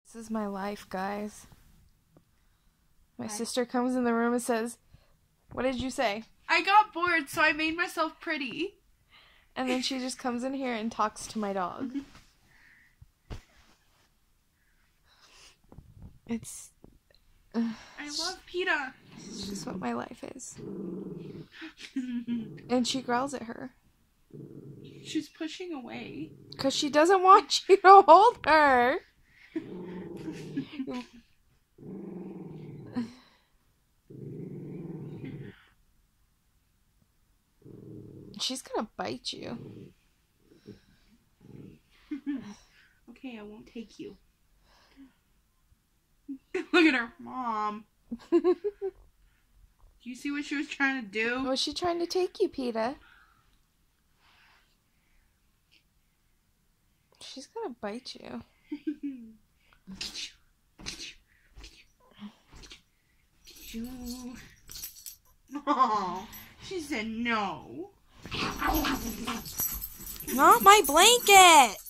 This is my life, guys. My sister comes in the room and says, "What did you say?" I got bored, so I made myself pretty. And then she just comes in here and talks to my dog. It's... I love PETA. It's just what my life is. And she growls at her. She's pushing away. Because she doesn't want you to hold her. She's gonna bite you. Okay, I won't take you. Look at her, Mom. Do you see what she was trying to do? Was she trying to take you, PETA? She's gonna bite you. Oh, she said no. Not my blanket!